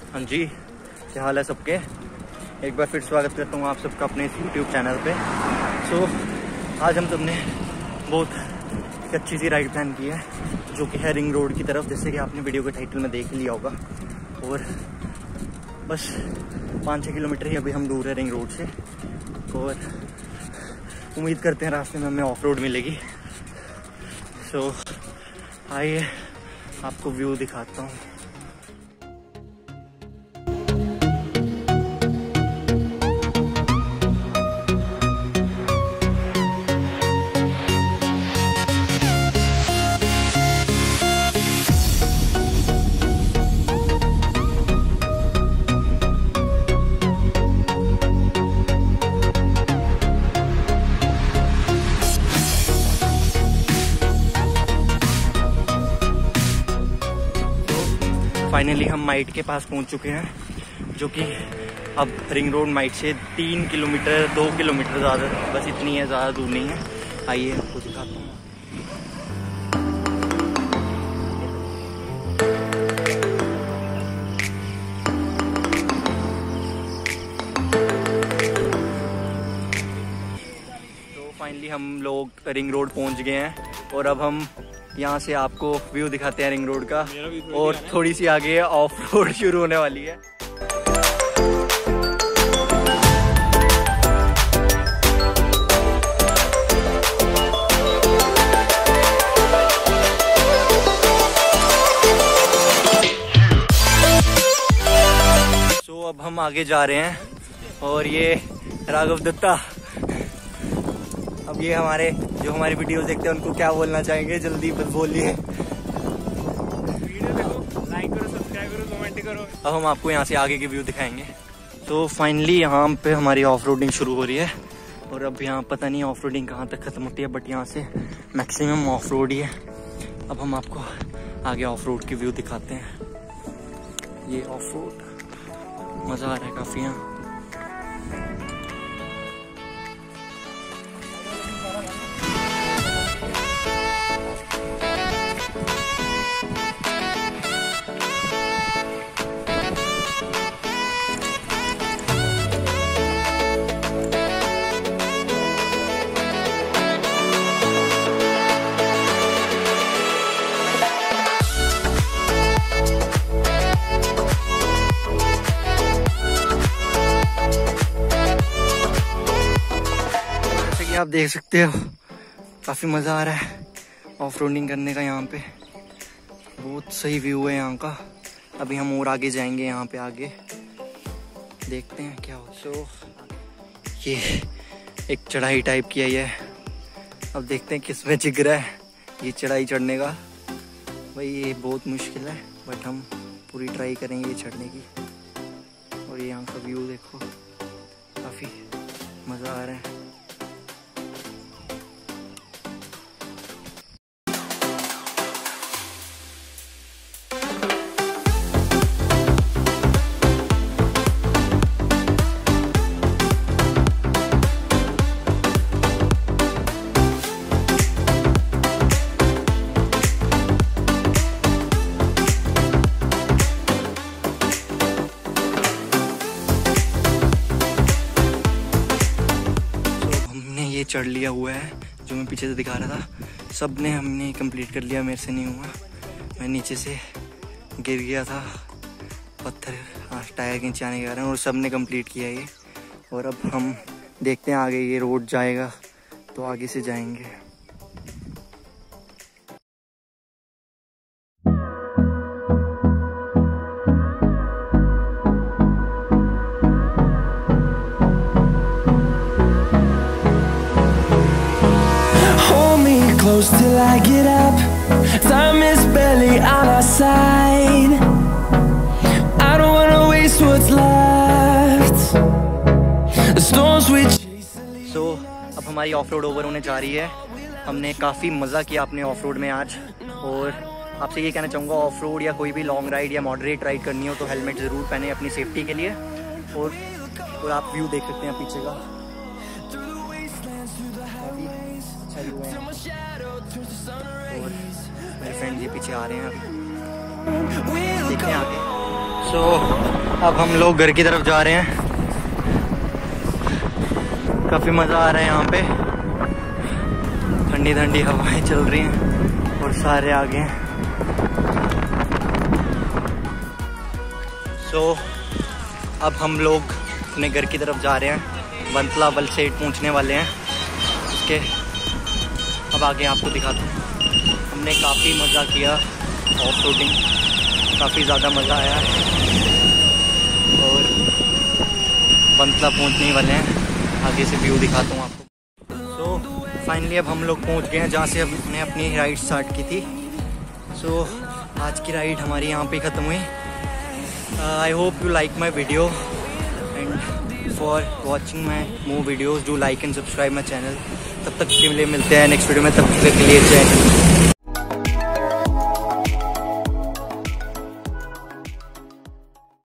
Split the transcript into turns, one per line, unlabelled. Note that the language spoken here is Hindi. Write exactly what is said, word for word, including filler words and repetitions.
हाँ जी, क्या हाल है सबके। एक बार फिर स्वागत करता हूँ आप सबका अपने इस यूट्यूब चैनल पे। सो so, आज हम सबने बहुत अच्छी सी राइड प्लान की है जो कि है रिंग रोड की तरफ, जैसे कि आपने वीडियो के टाइटल में देख लिया होगा। और बस पाँच छः किलोमीटर ही अभी हम दूर है रिंग रोड से, और उम्मीद करते हैं रास्ते में हमें ऑफ रोड मिलेगी। सो so, आइए आपको व्यू दिखाता हूँ। फाइनली हम माइट के पास पहुंच चुके हैं, जो कि अब रिंग रोड माइट से तीन किलोमीटर दो किलोमीटर ज़्यादा, बस इतनी है, ज़्यादा दूर नहीं है। आइए आपको दिखाता हूँ। तो फाइनली हम लोग रिंग रोड पहुंच गए हैं, और अब हम यहाँ से आपको व्यू दिखाते हैं रिंग रोड का। और थोड़ी सी आगे ऑफ रोड शुरू होने वाली है। सो अब हम आगे जा रहे हैं, और ये राघव दत्ता, अब ये हमारे जो हमारी वीडियो देखते हैं उनको क्या बोलना चाहेंगे, जल्दी बस बोलिए।
वीडियो देखो, लाइक करो, सब्सक्राइब करो, कमेंट करो।
अब हम आपको यहाँ से आगे के व्यू दिखाएंगे। तो फाइनली यहाँ पे हमारी ऑफ रोडिंग शुरू हो रही है, और अब यहाँ पता नहीं ऑफ रोडिंग कहाँ तक खत्म होती है, बट यहाँ से मैक्सिमम ऑफ रोड ही है। अब हम आपको आगे ऑफ रोड की व्यू दिखाते हैं। ये ऑफ रोड मज़ा आ रहा है काफ़ी यहाँ। आप देख सकते हो काफ़ी मज़ा आ रहा है ऑफ रोडिंग करने का। यहाँ पे बहुत सही व्यू है यहाँ का। अभी हम और आगे जाएंगे, यहाँ पे आगे देखते हैं क्या हो। सो ये एक चढ़ाई टाइप की है ये, अब देखते हैं किसमें जिगरा है ये चढ़ाई चढ़ने का। भाई ये बहुत मुश्किल है, बट हम पूरी ट्राई करेंगे चढ़ने की। और ये यहाँ का व्यू देखो, काफ़ी मज़ा आ रहा है। ये चढ़ लिया हुआ है जो मैं पीछे से दिखा रहा था, सब ने हमने कंप्लीट कर लिया, मेरे से नहीं हुआ। मैं नीचे से गिर गया था, पत्थर आज टायर के नीचे आने के कारण, और सब ने कंप्लीट किया ये। और अब हम देखते हैं आगे ये रोड जाएगा तो आगे से जाएंगे।
Close till I get up. Time is barely on our side. I don't wanna waste what's left. The storms we chase.
So, अब हमारी ऑफ रोड ओवर होने जा रही है। हमने काफ़ी मज़ा किया अपने ऑफ रोड में आज, और आपसे ये कहना चाहूँगा ऑफ रोड या कोई भी लॉन्ग राइड या मॉडरेट राइड करनी हो तो हेलमेट ज़रूर पहने अपनी सेफ्टी के लिए। और और आप व्यू देख सकते हैं पीछे का, अच्छा व्यू है। और मेरे फ्रेंड ये पीछे आ रहे हैं, अभी देखते हैं आगे। सो अब हम लोग घर की तरफ जा रहे हैं। काफ़ी मज़ा आ रहा है यहाँ पे, ठंडी ठंडी हवाएं चल रही हैं और सारे आगे हैं। सो so, अब हम लोग अपने घर की तरफ जा रहे हैं। वंतला वल सेट पहुँचने वाले हैं। उसके अब आगे आपको दिखाते हैं। हमने काफ़ी मज़ा किया ऑफ रोडिंग, काफ़ी ज़्यादा मज़ा आया और वंतला पहुँचने वाले हैं। आगे से व्यू दिखाता हूँ आपको। सो फाइनली अब हम लोग पहुँच गए हैं जहाँ से हमने अपनी राइड स्टार्ट की थी। सो so, आज की राइड हमारी यहाँ पे ख़त्म हुई। I hope you like my video and for watching my more videos do like and subscribe my channel. तब तक के लिए मिलते हैं नेक्स्ट वीडियो में, तब तक के लिए जय हिंद।